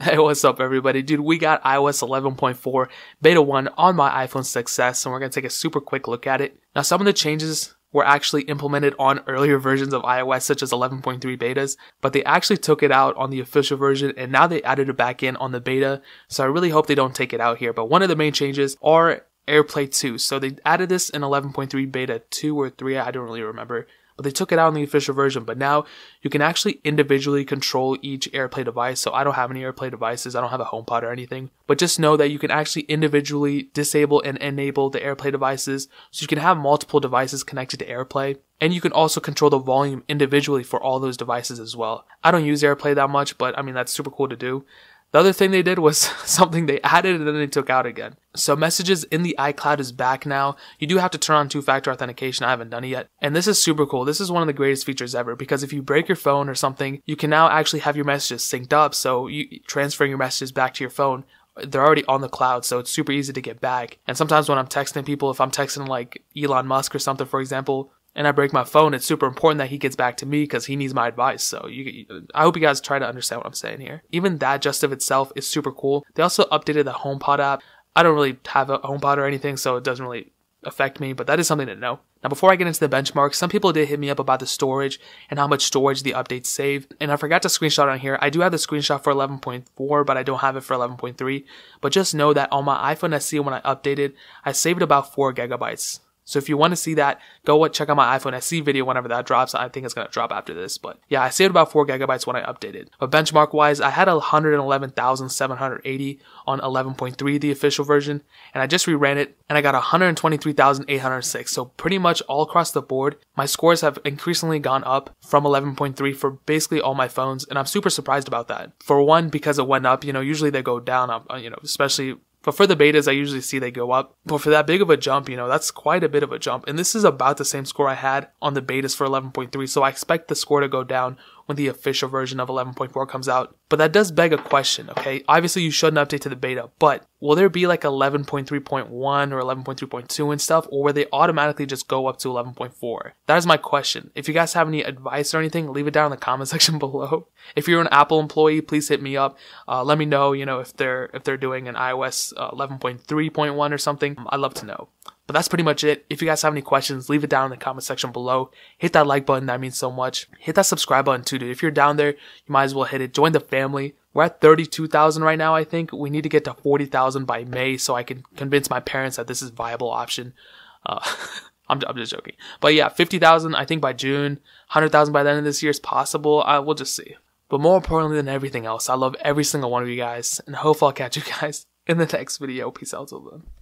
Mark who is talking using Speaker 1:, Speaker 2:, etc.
Speaker 1: Hey, what's up everybody? Dude, we got iOS 11.4 Beta 1 on my iPhone 6s, and we're going to take a super quick look at it. Now, some of the changes were actually implemented on earlier versions of iOS, such as 11.3 betas, but they actually took it out on the official version, and now they added it back in on the beta, so I really hope they don't take it out here. But one of the main changes are AirPlay 2. So they added this in 11.3 beta 2 or 3, I don't really remember. But they took it out in the official version, but now you can actually individually control each AirPlay device. So I don't have any AirPlay devices, I don't have a HomePod or anything, but just know that you can actually individually disable and enable the AirPlay devices, so you can have multiple devices connected to AirPlay, and you can also control the volume individually for all those devices as well. I don't use AirPlay that much, but I mean, that's super cool to do. The other thing they did was something they added and then they took out again. So messages in the iCloud is back now. You do have to turn on two-factor authentication. I haven't done it yet. And this is super cool. This is one of the greatest features ever, because if you break your phone or something, you can now actually have your messages synced up. So you transferring your messages back to your phone, they're already on the cloud, so it's super easy to get back. And sometimes when I'm texting people, if I'm texting like Elon Musk or something, for example, and I break my phone, it's super important that he gets back to me because he needs my advice. So I hope you guys try to understand what I'm saying here. Even that just of itself is super cool. They also updated the HomePod app. I don't really have a HomePod or anything, so it doesn't really affect me, but that is something to know. Now, before I get into the benchmarks, some people did hit me up about the storage and how much storage the updates save. And I forgot to screenshot on here. I do have the screenshot for 11.4, but I don't have it for 11.3. But just know that on my iPhone SE, when I updated, I saved about 4 gigabytes. So if you want to see that, go check out my iPhone SE video whenever that drops. I think it's going to drop after this. But yeah, I saved about 4 gigabytes when I updated. But benchmark wise, I had 111,780 on 11.3, the official version. And I just reran it and I got 123,806. So pretty much all across the board, my scores have increasingly gone up from 11.3 for basically all my phones. And I'm super surprised about that. For one, because it went up, usually they go down, especially. But for the betas, I usually see they go up. But for that big of a jump, that's quite a bit of a jump. And this is about the same score I had on the betas for 11.3. So I expect the score to go down when the official version of 11.4 comes out. But that does beg a question, okay? Obviously, you shouldn't update to the beta, but will there be like 11.3.1 or 11.3.2 and stuff, or will they automatically just go up to 11.4? That is my question. If you guys have any advice or anything, leave it down in the comment section below. If you're an Apple employee, please hit me up. Let me know, if they're doing an iOS 11.3.1 or something. I'd love to know. But that's pretty much it. If you guys have any questions, leave it down in the comment section below. Hit that like button, that means so much. Hit that subscribe button too, dude. If you're down there, you might as well hit it. Join the family. We're at 32,000 right now, I think. We need to get to 40,000 by May so I can convince my parents that this is a viable option. I'm just joking. But yeah, 50,000 I think by June. 100,000 by the end of this year is possible. We'll just see. But more importantly than everything else, I love every single one of you guys. And hopefully I'll catch you guys in the next video. Peace out till then.